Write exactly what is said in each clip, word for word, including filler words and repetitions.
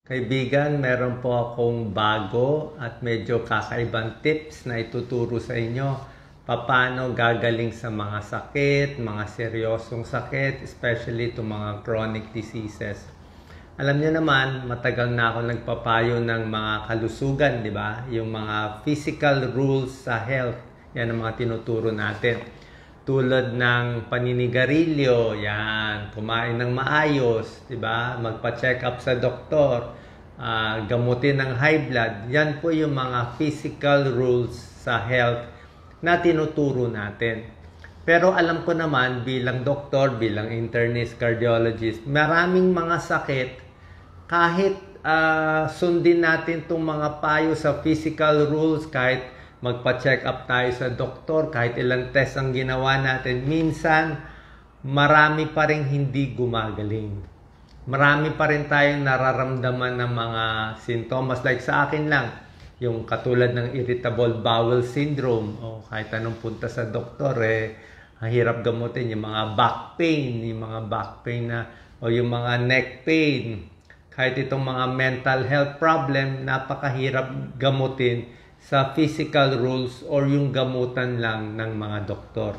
Kaibigan, meron po akong bago at medyo kakaibang tips na ituturo sa inyo paano gagaling sa mga sakit, mga seryosong sakit, especially itong mga chronic diseases. Alam niyo naman, matagal na ako nagpapayo ng mga kalusugan, di ba? Yung mga physical rules sa health, yan ang mga tinuturo natin. Tulad ng paninigarilyo, yan, kumain ng maayos, di ba? Magpa-check up sa doktor, uh, gamutin ng high blood. Yan po yung mga physical rules sa health na tinuturo natin. Pero alam ko naman bilang doktor, bilang internist, cardiologist, maraming mga sakit kahit uh, sundin natin itong mga payo sa physical rules, kahit magpa-check up tayo sa doktor, kahit ilang test ang ginawa natin, minsan marami pa rin hindi gumagaling. Marami pa rin tayong nararamdaman ng mga sintomas. Like sa akin lang, yung katulad ng irritable bowel syndrome, o kahit anong punta sa doktor, eh, ang hirap gamutin. Yung mga back pain, yung mga back pain na, o yung mga neck pain, kahit itong mga mental health problem, napakahirap gamutin sa physical rules or yung gamutan lang ng mga doktor.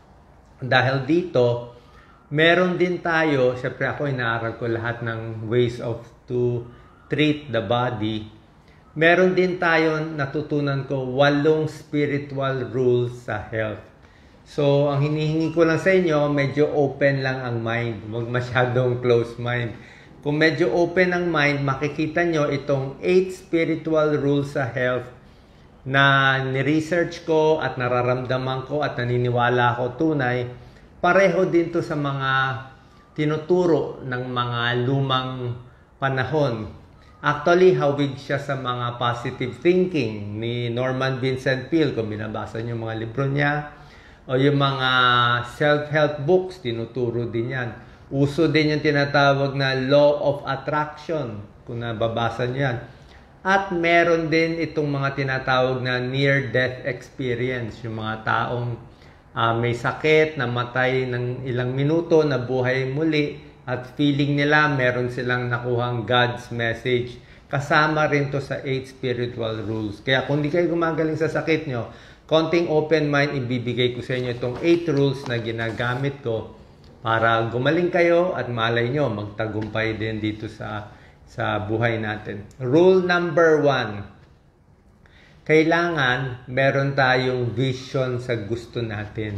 Dahil dito, meron din tayo, syempre ako inaaral ko lahat ng ways of to treat the body. Meron din tayo natutunan ko walong spiritual rules sa health. So, ang hinihingi ko lang sa inyo, medyo open lang ang mind. Huwag masyadong close mind. Kung medyo open ang mind, makikita nyo itong eight spiritual rules sa health na ni-research ko at nararamdaman ko at naniniwala ako tunay, pareho din to sa mga tinuturo ng mga lumang panahon. Actually, hawig siya sa mga positive thinking ni Norman Vincent Peale, kung binabasa niyo mga libro niya, o yung mga self-help books, tinuturo din yan. Uso din yung tinatawag na law of attraction, kung nababasa niyo yan. At meron din itong mga tinatawag na near-death experience, yung mga taong uh, may sakit, namatay ng ilang minuto, nabuhay muli, at feeling nila meron silang nakuhang God's message. Kasama rin to sa eight spiritual rules. Kaya kung di kayo gumagaling sa sakit nyo, konting open mind, ibibigay ko sa inyo itong eight rules na ginagamit ko para gumaling kayo at malay nyo, magtagumpay din dito sa sa buhay natin. Rule number one, kailangan meron tayong vision sa gusto natin.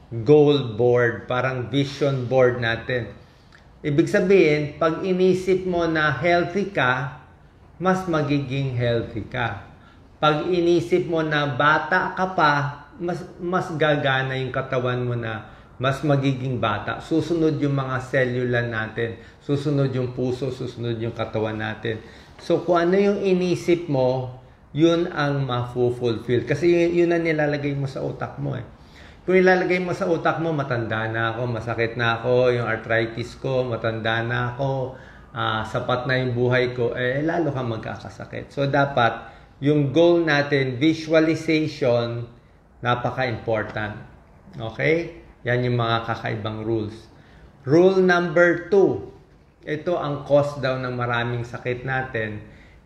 Goal board, parang vision board natin. Ibig sabihin, pag inisip mo na healthy ka, mas magiging healthy ka. Pag inisip mo na bata ka pa, mas, mas gagana yung katawan mo na mas magiging bata. Susunod yung mga cellular natin. Susunod yung puso, susunod yung katawan natin. So, kung ano yung inisip mo, yun ang ma-fulfill. Kasi yun, yun ang nilalagay mo sa utak mo eh. Kung ilalagay mo sa utak mo, matanda na ako, masakit na ako, yung arthritis ko, matanda na ako, uh, sapat na yung buhay ko, eh lalo kang magkakasakit. So, dapat yung goal natin, visualization, napaka-important. Okay? Yan yung mga kakaibang rules. Rule number two. Ito ang cause daw ng maraming sakit natin.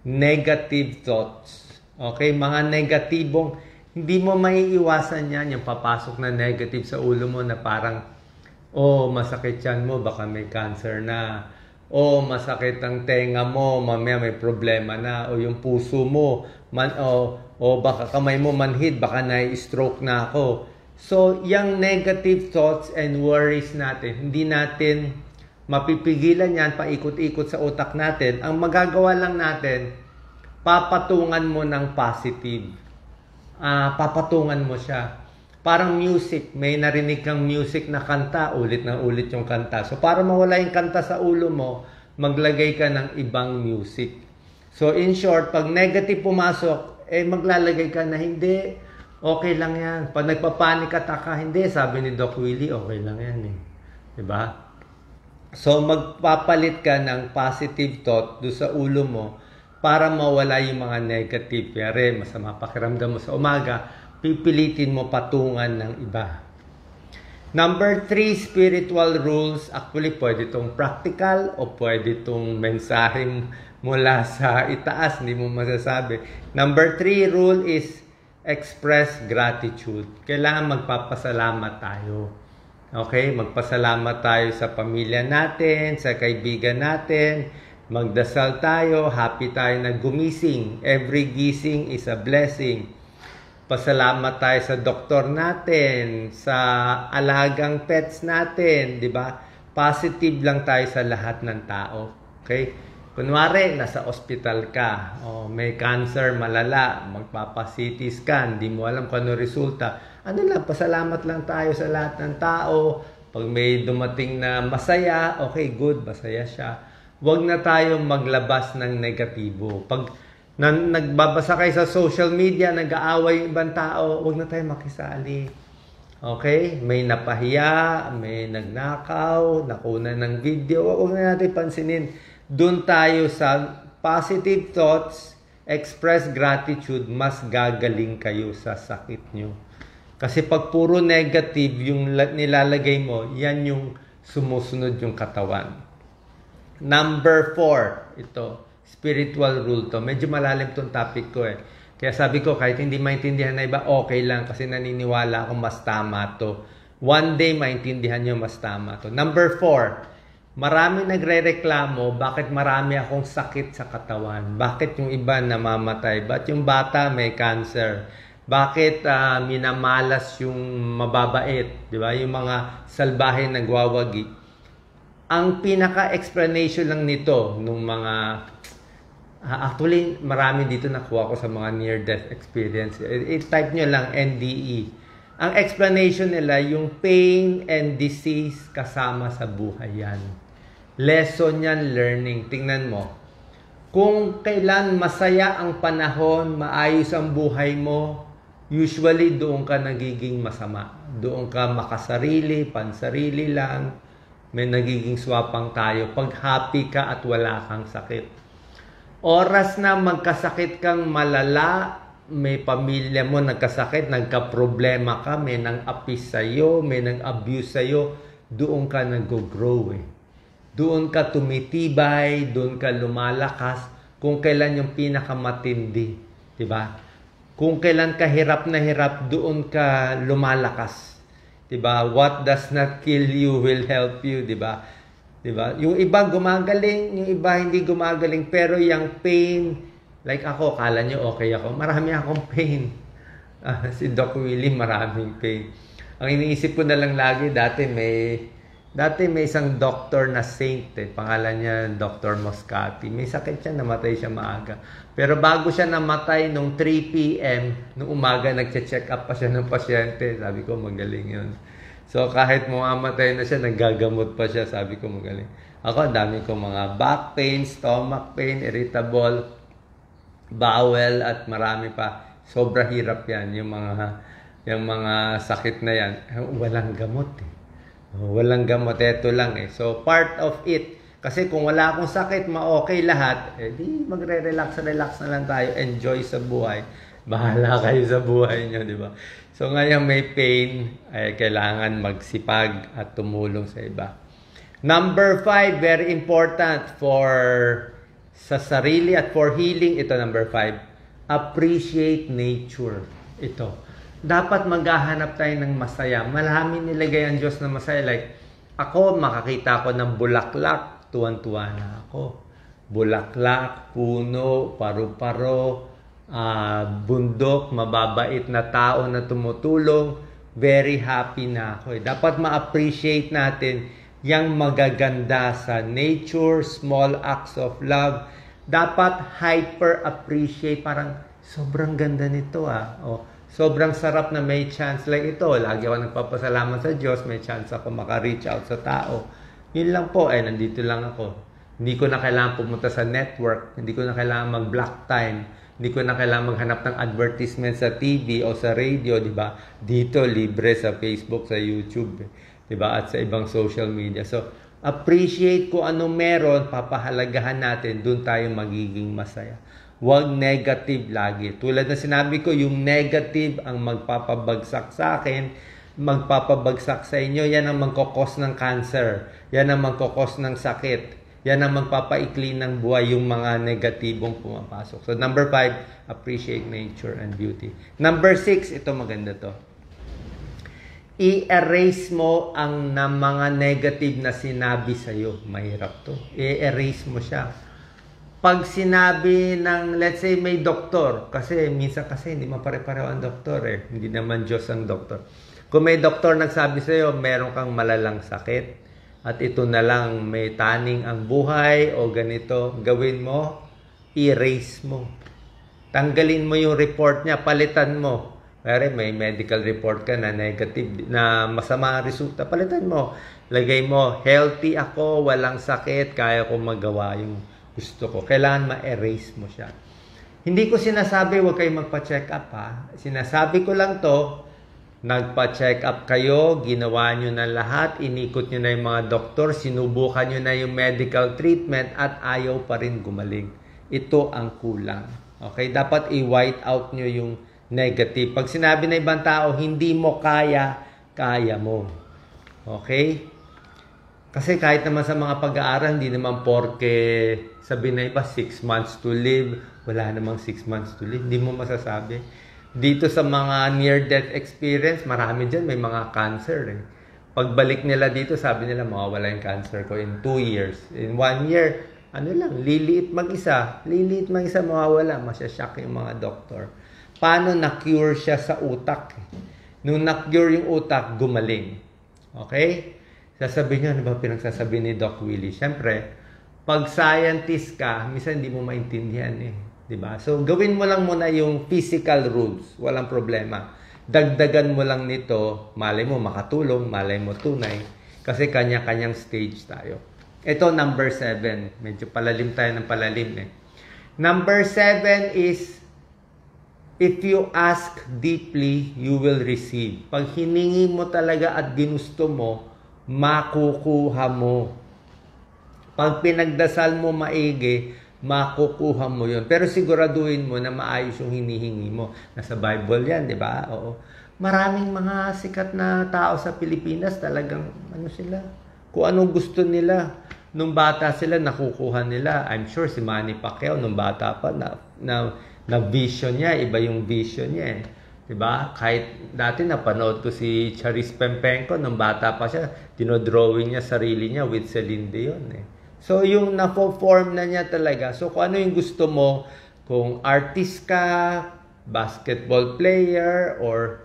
Negative thoughts. Okay? Mga negatibong, hindi mo maiiwasan yan. Yung papasok na negative sa ulo mo na parang, oh, masakit yan mo, baka may cancer na. Oh, masakit ang tenga mo, mamaya may problema na. O yung puso mo, man, oh, oh, baka kamay mo manhid, baka na-stroke na ako. So, yung negative thoughts and worries natin, hindi natin mapipigilan yan, paikot-ikot sa utak natin. Ang magagawa lang natin, papatungan mo ng positive. Uh, papatungan mo siya. Parang music, may narinig kang music na kanta, ulit na ulit yung kanta. So, para mawala yung kanta sa ulo mo, maglagay ka ng ibang music. So, in short, pag negative pumasok, eh maglalagay ka na hindi, okay lang yan. Pag nagpapanik attack ka, hindi. Sabi ni Doc Willie, okay lang yan eh. Diba? So, magpapalit ka ng positive thought do sa ulo mo para mawala yung mga negative. Kaya masama pakiramdam mo sa umaga, pipilitin mo patungan ng iba. Number three, spiritual rules. Actually, pwede itong practical o pwede itong mensaheng mula sa itaas, hindi mo masasabi. Number three rule is express gratitude. Kailangan magpapasalamat tayo. Okay? Magpasalamat tayo sa pamilya natin, sa kaibigan natin. Magdasal tayo, happy tayo na gumising. Every gising is a blessing. Pasalamat tayo sa doktor natin, sa alagang pets natin, di ba? Positive lang tayo sa lahat ng tao. Okay? Kunwari, nasa ospital ka, o may cancer malala, magpapa-C T scan, di mo alam kung ano resulta. Ano lang, pasalamat lang tayo sa lahat ng tao. Pag may dumating na masaya, okay, good, masaya siya. Huwag na tayong maglabas ng negatibo. Pag na, nagbabasa kayo sa social media, nag-aaway yung ibang tao, huwag na tayong makisali. Okay? May napahiya, may nagnakaw, nakuna ng video, huwag na natin pansinin. Doon tayo sa positive thoughts, express gratitude, mas gagaling kayo sa sakit nyo. Kasi pag puro negative yung nilalagay mo, yan yung sumusunod yung katawan. Number four, ito, spiritual rule to. Medyo malalim tong topic ko eh. Kaya sabi ko, kahit hindi maintindihan na iba, okay lang kasi naniniwala ako mas tama to. One day, maintindihan nyo mas tama to. Number four, marami nagre-reklamo, bakit marami akong sakit sa katawan? Bakit yung iba namamatay? Bakit yung bata may cancer? Bakit uh, minamalas yung mababait? Di ba? Yung mga salbahe nagwawagi. Ang pinaka-explanation lang nito, nung mga... Uh, actually, marami dito nakuha ko sa mga near-death experience. I-type nyo lang N D E. Ang explanation nila, yung pain and disease kasama sa buhay yan. Lesson yan, learning. Tingnan mo. Kung kailan masaya ang panahon, maayos ang buhay mo, usually doon ka nagiging masama. Doon ka makasarili, pansarili lang. May nagiging swapang tayo. Pag happy ka at wala kang sakit. Oras na magkasakit kang malala, may pamilya mo nagkasakit, nagka-problema ka, may nang-apis sa'yo, may nang-abuse sa'yo, doon ka nag-grow eh. Doon ka tumitibay, doon ka lumalakas, kung kailan yung pinakamatindi, di ba? Kung kailan ka hirap na hirap, doon ka lumalakas, di ba? What does not kill you will help you, di ba? Di ba? Yung iba gumagaling, yung iba hindi gumagaling, pero yung pain, like ako, kala nyo okay ako, marami akong pain. Uh, si Doc Willie, maraming pain. Ang iniisip ko na lang lagi, dati may, dati may isang doctor na saint, eh. Pangalan niya Doctor Moscati. May sakit siya, namatay siya maaga. Pero bago siya namatay, nung three P M, nung umaga, nagche-check up pa siya ng pasyente. Sabi ko, magaling yun. So, kahit mamamatay na siya, naggagamot pa siya. Sabi ko, magaling. Ako, ang dami kong mga back pain, stomach pain, irritable, bowel, at marami pa. Sobra hirap yan, yung mga, yung mga sakit na yan. Walang gamot eh. Walang gamot, eto lang eh. So, part of it. Kasi kung wala akong sakit, ma-okay lahat, eh di magre-relax, relax na lang tayo. Enjoy sa buhay. Bahala kayo sa buhay nyo, di ba? So, ngayon may pain, ay kailangan magsipag at tumulong sa iba. Number five, very important for sa sarili at for healing. Ito, number five. Appreciate nature. Ito. Dapat maghahanap tayo ng masaya. Marami nilagay ang Diyos na masaya. Like, ako, makakita ko ng bulaklak, tuwan-tuwa na ako. Bulaklak, puno, paru-paro, uh, bundok, mababait na tao na tumutulong. Very happy na ako. Dapat ma-appreciate natin yung magaganda sa nature, small acts of love. Dapat hyper-appreciate. Parang, sobrang ganda nito ah. O, sobrang sarap na may chance like ito. Lagi ako nagpapasalamat sa Diyos. May chance ako maka-reach out sa tao. Yun lang po. Eh, nandito lang ako. Hindi ko na kailangan pumunta sa network. Hindi ko na kailangan mag-block time. Hindi ko na kailangan maghanap ng advertisement sa T V o sa radio, di ba? Dito, libre sa Facebook, sa YouTube, di ba? At sa ibang social media. So, appreciate kung ano meron, papahalagahan natin, dun tayo magiging masaya. Huwag negative lagi. Tulad na sinabi ko, yung negative ang magpapabagsak sa akin, magpapabagsak sa inyo, yan ang magkakos ng cancer. Yan ang magkakos ng sakit. Yan ang magpapaikli ng buhay, yung mga negatibong pumapasok. So number five, appreciate nature and beauty. Number six, ito maganda to. I-erase mo ang na mga negative na sinabi sa'yo. Mahirap to. I-erase mo siya. Pag sinabi ng, let's say, may doktor, kasi minsan kasi hindi mapare-pareho ang doktor eh. Hindi naman Diyos ang doktor. Kung may doktor nagsabi sa'yo, meron kang malalang sakit, at ito na lang, may taning ang buhay o ganito, gawin mo, erase mo. Tanggalin mo yung report niya, palitan mo. Pero may medical report ka na negative, na masama ang resulta, palitan mo. Lagay mo, healthy ako, walang sakit, kaya ko magawa yung gusto ko. Kailangan ma-erase mo siya. Hindi ko sinasabi huwag kayong magpa-check up ha. Sinasabi ko lang to, nagpa-check up kayo, ginawa nyo na lahat, inikot nyo na yung mga doktor, sinubukan nyo na yung medical treatment at ayaw pa rin gumaling. Ito ang kulang. Okay? Dapat i-white out nyo yung negative. Pag sinabi na ibang tao, hindi mo kaya, kaya mo. Okay? Kasi kahit naman sa mga pag-aaral, hindi naman porke sabi na iba, six months to live, wala namang six months to live. Hindi mo masasabi. Dito sa mga near-death experience, marami dyan, may mga cancer eh. Pagbalik nila dito, sabi nila, mawawala yung cancer ko in two years. In one year, ano lang, liliit mag-isa. Liliit mag-isa, mawawala. Masyashock yung mga doktor. Paano na-cure siya sa utak? Nung na-cure yung utak, gumaling. Okay? Sasabihin nyo, ano ba pinagsasabi ni Doc Willie? Siyempre, pag scientist ka, minsan hindi mo maintindihan eh. Diba? So, gawin mo lang muna yung physical rules. Walang problema. Dagdagan mo lang nito, malay mo makatulong, malay mo tunay. Kasi kanya-kanyang stage tayo. Ito, number seven. Medyo palalim tayo ng palalim eh. Number seven is, if you ask deeply, you will receive. Pag hiningi mo talaga at ginusto mo, makukuha mo. Pag pinagdasal mo maigi, makukuha mo yun. Pero siguraduhin mo na maayos yung hinihingi mo. Nasa Bible yan, di ba? Oo. Maraming mga sikat na tao sa Pilipinas, talagang ano sila, kung anong gusto nila. Nung bata sila, nakukuha nila. I'm sure si Manny Pacquiao, nung bata pa, na, na, na vision niya, iba yung vision niya eh. Diba? Kahit dati napanood ko si Charis Pempenko, nung bata pa siya, dinodrawing niya sarili niya with Celine Dion eh. So, yung na-form na niya talaga. So, kung ano yung gusto mo, kung artist ka, basketball player, or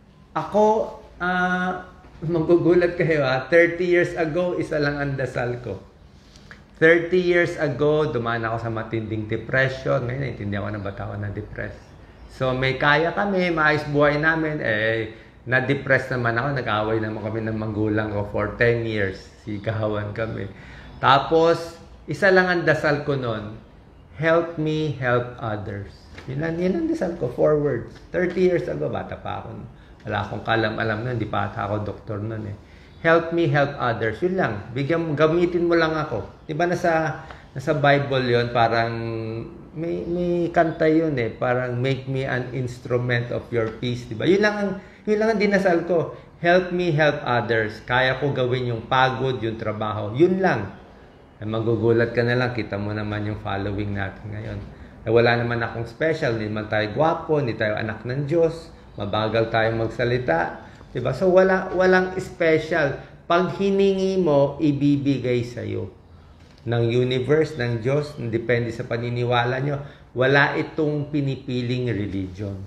ako, uh, magugulat kayo ha, thirty years ago, isa lang ang dasal ko. thirty years ago, dumaan ako sa matinding depression. Ngayon, naintindihan ko na ba't ako na-depress. So, may kaya kami, maayos buhay namin, eh, na-depress naman ako, nag-away naman kami ng magulang ko for ten years. Sigawan kami. Tapos, isa lang ang dasal ko nun, help me help others. Yun lang, yun ang dasal ko, four words. thirty years ago, bata pa ako. Wala akong kalam-alam nun, hindi pa ata ako doktor nun eh. Help me help others. Yun lang, bigyan, gamitin mo lang ako. Diba nasa, nasa Bible yun, parang may, may kanta yun eh, parang make me an instrument of your peace. Diba? Yun lang ang, yun lang ang dinasal ko. Help me help others. Kaya ko gawin yung pagod, yung trabaho. Yun lang. Ay, magugulat ka na lang, kita mo naman yung following natin ngayon. Ay, wala naman akong special, hindi naman tayo gwapo, hindi tayo anak ng Diyos, mabagal tayo magsalita. Diba? So, wala, walang special. Pag hiningi mo, ibibigay sa'yo. Ng universe, ng Diyos, depende sa paniniwala nyo, wala itong pinipiling religion.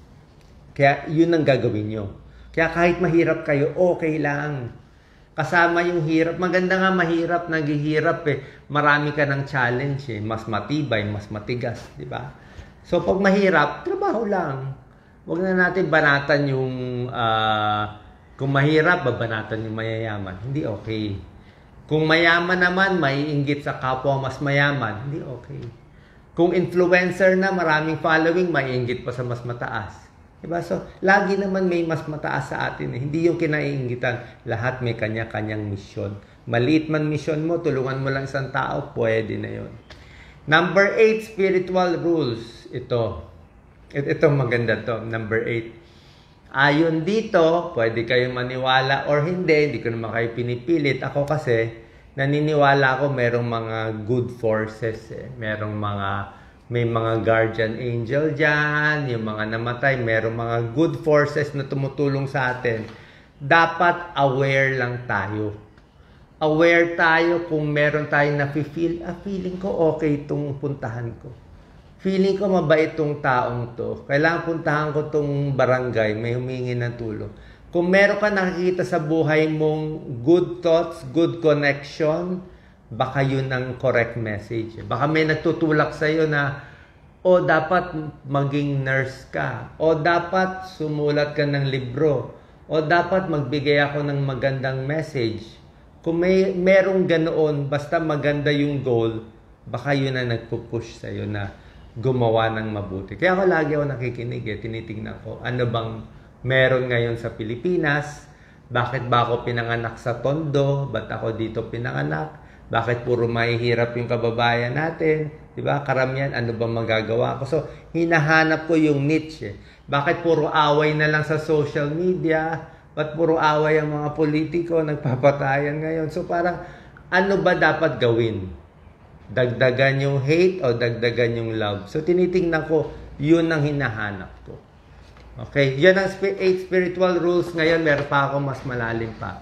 Kaya, yun ang gagawin nyo. Kaya kahit mahirap kayo, okay lang. Kasama yung hirap. Maganda nga mahirap, naghihirap eh. Marami ka ng challenge eh. Mas matibay, mas matigas, di ba? So pag mahirap, trabaho lang. Huwag na natin banatan yung, uh, kung mahirap, babanatan yung mayayaman. Hindi okay. Kung mayaman naman, maiinggit sa kapwa mas mayaman. Hindi okay. Kung influencer na, maraming following, maiinggit pa sa mas mataas. Diba? So, lagi naman may mas mataas sa atin. Eh. Hindi yung kinaiingitan. Lahat may kanya-kanyang misyon. Maliit man misyon mo, tulungan mo lang isang tao, pwede na yun. Number eight, spiritual rules. Ito. Ito maganda to. Number eight. Ayon dito, pwede kayong maniwala or hindi. Hindi ko naman kayo pinipilit. Ako kasi, naniniwala ako merong mga good forces eh. Merong mga, may mga guardian angel dyan, yung mga namatay, merong mga good forces na tumutulong sa atin. Dapat aware lang tayo. Aware tayo kung meron tayong nafe-feel, ah, feeling ko okay itong puntahan ko. Feeling ko mabait itong taong to. Kailangan puntahan ko itong barangay, may humingi ng tulong. Kung meron ka nakikita sa buhay mong good thoughts, good connection, baka yun ang correct message. Baka may nagtutulak sa'yo na, o dapat maging nurse ka, o dapat sumulat ka ng libro, o dapat magbigay ako ng magandang message. Kung may merong ganoon, basta maganda yung goal, baka yun ang nagpupush sa'yo na gumawa ng mabuti. Kaya ako lagi ako nakikinig eh, tinitingnan ko, ano bang meron ngayon sa Pilipinas? Bakit ba ako pinanganak sa Tondo? Ba't ako dito pinanganak? Bakit puro mahihirap yung kababayan natin? Diba? Karamihan, ano ba magagawa ko? So, hinahanap ko yung niche. Eh. Bakit puro away na lang sa social media? Ba't puro away ang mga politiko? Nagpapatayan ngayon. So, parang, ano ba dapat gawin? Dagdagan yung hate o dagdagan yung love? So, tinitingnan ko, yun ang hinahanap ko. Okay, yan ang eight spiritual rules. Ngayon, meron pa ako mas malalim pa.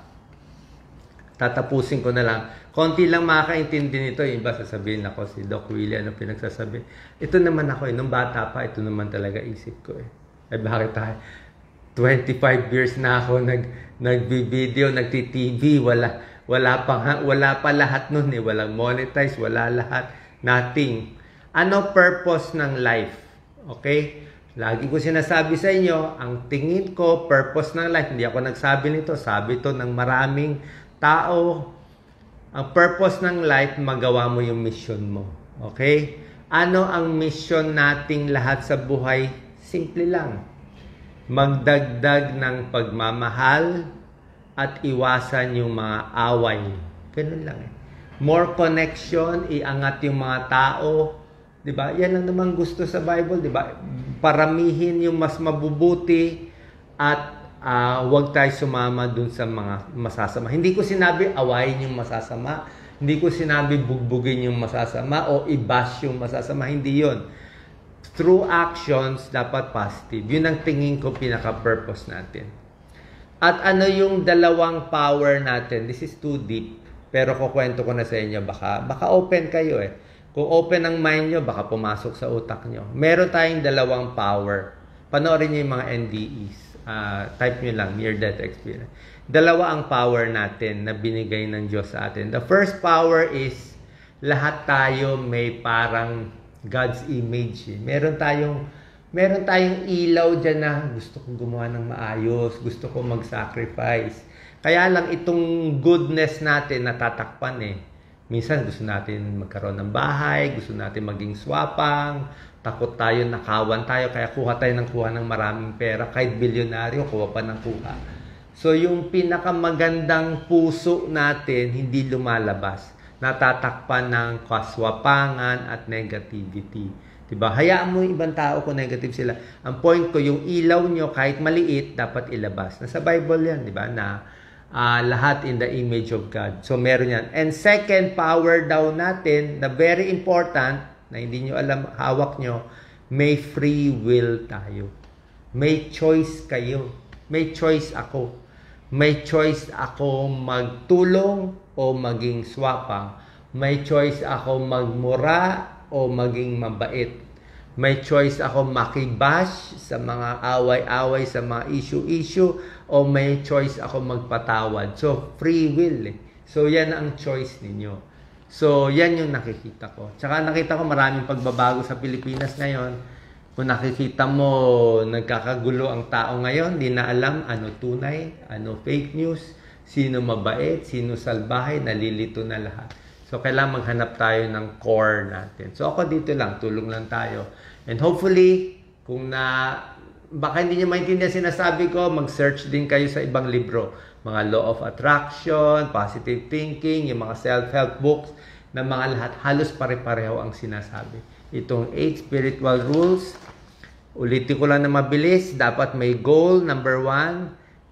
Tatapusin ko na lang. Konti lang makakaintindi nito. Yung iba sasabihin ako, si Doc Willie, ano pinagsasabi? Ito naman ako, eh. Nung bata pa, ito naman talaga isip ko. Eh, eh bakit tayo? twenty-five years na ako nag, nag-video, nagti-T V. Wala, wala, pa, wala pa lahat nun. Eh. Walang monetize, wala lahat. Nothing. Ano purpose ng life? Okay? Lagi ko sinasabi sa inyo, ang tingin ko, purpose ng life, hindi ako nagsabi nito, sabi to ng maraming tao. Ang purpose ng life, magawa mo yung mission mo. Okay? Ano ang mission nating lahat sa buhay? Simple lang. Magdagdag ng pagmamahal at iwasan yung mga away. Ganun lang eh. More connection, iangat yung mga tao. Diba? Yan lang naman gusto sa Bible, diba? Paramihin yung mas mabubuti at uh, huwag tayo sumama dun sa mga masasama. Hindi ko sinabi awayin yung masasama. Hindi ko sinabi bugbugin yung masasama o i-bash yung masasama. Hindi yon. Through actions, dapat positive. Yun ang tingin ko pinaka-purpose natin. At ano yung dalawang power natin? This is too deep. Pero kukwento ko na sa inyo. Baka, baka open kayo eh. Kung open ang mind nyo, baka pumasok sa utak nyo. Meron tayong dalawang power. Panoorin nyo yung mga N D Es. Uh, type nyo lang, near-death experience. Dalawa ang power natin na binigay ng Diyos sa atin. The first power is, lahat tayo may parang God's image. Eh. Meron tayong, meron tayong ilaw dyan na gusto kong gumawa ng maayos, gusto kong mag-sacrifice. Kaya lang itong goodness natin natatakpan eh. Minsan gusto natin magkaroon ng bahay, gusto natin maging swapang, takot tayo, nakawan tayo, kaya kuha tayo ng kuha ng maraming pera, kahit bilyonaryo, kuha pa ng kuha. So yung pinakamagandang puso natin, hindi lumalabas. Natatakpan ng kaswapangan at negativity. Diba? Hayaan mo yung ibang tao kung negative sila. Ang point ko, yung ilaw nyo, kahit maliit, dapat ilabas. Nasa Bible yan, diba? Na Uh, lahat in the image of God. So, meron yan. And second, power daw natin, na very important, na hindi nyo alam, hawak nyo, may free will tayo. May choice kayo. May choice ako. May choice ako magtulong o maging swapang. May choice ako magmura o maging mabait. May choice ako makibash sa mga away-away, sa mga issue-issue, o may choice ako magpatawad. So, free will eh. So, yan ang choice ninyo. So, yan yung nakikita ko. Tsaka nakita ko maraming pagbabago sa Pilipinas ngayon. Kung nakikita mo, nagkakagulo ang tao ngayon, di na alam ano tunay, ano fake news, sino mabait, sino salbahe, nalilito na lahat. So, kailangan maghanap tayo ng core natin. So, ako dito lang, tulong lang tayo. And hopefully, kung na, baka hindi nyo maintindihan sinasabi ko, mag-search din kayo sa ibang libro. Mga Law of Attraction, Positive Thinking, yung mga self-help books, na mga lahat, halos pare-pareho ang sinasabi. Itong eight spiritual rules, ulitin ko lang na mabilis, dapat may goal, number one.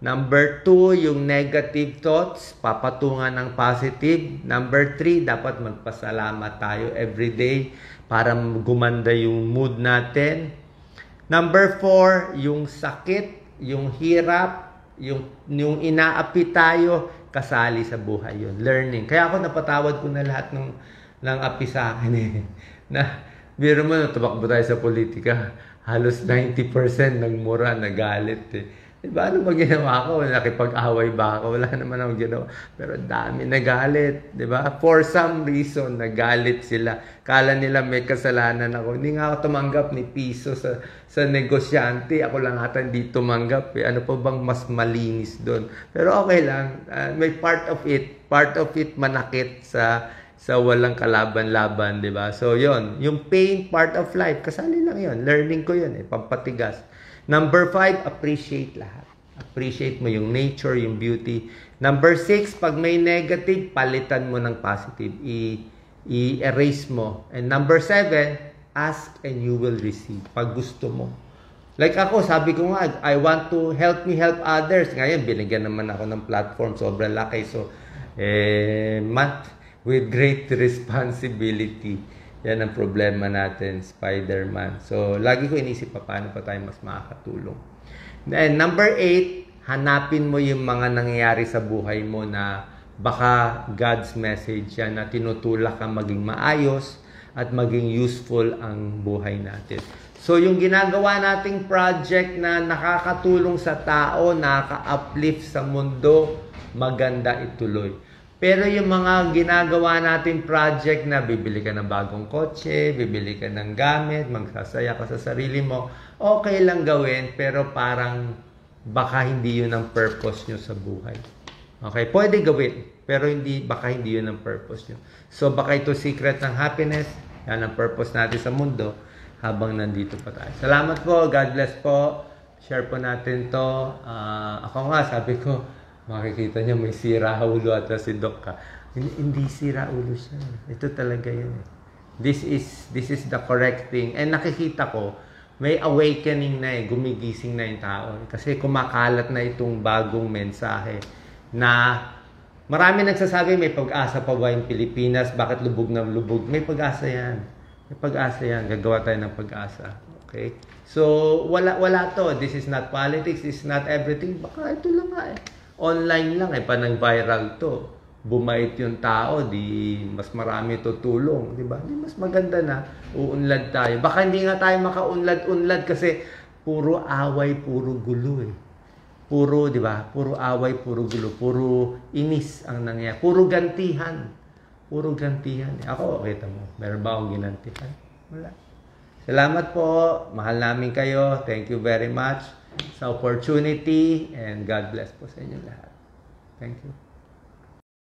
Number two, yung negative thoughts, papatungan ng positive. Number three, dapat magpasalamat tayo everyday para gumanda yung mood natin. Number four, yung sakit, yung hirap, yung, yung inaapi tayo, kasali sa buhay yun. Learning. Kaya ako napatawad ko na lahat ng, ng api sa akin eh. Na, biro mo, tumakbo tayo sa politika. Halos ninety percent nagmura, nagalit eh. Diba, ano ba ginawa ko? Nakipag-away ba ako? Wala naman akong ginawa. Pero dami nagalit. Diba? For some reason, nagalit sila. Kala nila may kasalanan ako. Hindi nga ako tumanggap ni piso sa, sa negosyante. Ako lang ata hindi tumanggap. Eh. Ano pa bang mas malinis doon? Pero okay lang. Uh, may part of it. Part of it manakit sa sa walang kalaban-laban. Diba? So, yon yung pain, part of life. Kasali lang yon. Learning ko yun. Eh. Pampatigas. Number five, appreciate lahat. Appreciate mo yung nature, yung beauty. Number six, pag may negative, palitan mo ng positive. I- I-erase mo. And number seven, ask and you will receive. Pag gusto mo. Like ako, sabi ko nga, I want to help me help others. Ngayon, binigyan naman ako ng platform. Sobrang laki. So, eh, with great responsibility. Yan ang problema natin, Spider-Man. So, lagi ko inisip pa paano pa tayo mas makakatulong. And number eight, hanapin mo yung mga nangyayari sa buhay mo na baka God's message yan na tinutulak ka maging maayos at maging useful ang buhay natin. So, yung ginagawa nating project na nakakatulong sa tao, nakaka-uplift sa mundo, maganda ituloy. Pero yung mga ginagawa natin project na bibili ka ng bagong kotse, bibili ka ng gamit, magsasaya ka sa sarili mo, okay lang gawin, pero parang baka hindi yun ang purpose nyo sa buhay. Okay? Pwede gawin, pero hindi, baka hindi yun ang purpose nyo. So baka ito secret ng happiness, yan ang purpose natin sa mundo habang nandito pa tayo. Salamat po, God bless po. Share po natin to. Uh, ako nga, sabi ko, makikita niya may sira ulo at si Doc ka. Hindi, hindi sira ulo siya. Ito talaga yun. This is, this is the correct thing. And nakikita ko, may awakening na eh. Gumigising na yung tao. Kasi kumakalat na itong bagong mensahe na marami nagsasabi may pag-asa pa ba yung Pilipinas? Bakit lubog na lubog? May pag-asa yan. May pag-asa yan. Gagawa tayo ng pag-asa. Okay? So, wala, wala to. This is not politics. This is not everything. Baka ito lang nga eh. Online lang eh, pa nang viral to. Bumait yung tao, di mas marami tutulong, di ba? Di mas maganda na uunlad tayo. Baka hindi nga tayo makaunlad-unlad kasi puro away, puro gulo eh. Puro, di ba? Puro away, puro gulo, puro inis ang nangyayari. Puro gantihan. Puro gantihan. Ako, kita mo, meron ba akong ginantihan? Wala. Salamat po. Mahal namin kayo. Thank you very much sa opportunity and God bless po sa inyo lahat. Thank you.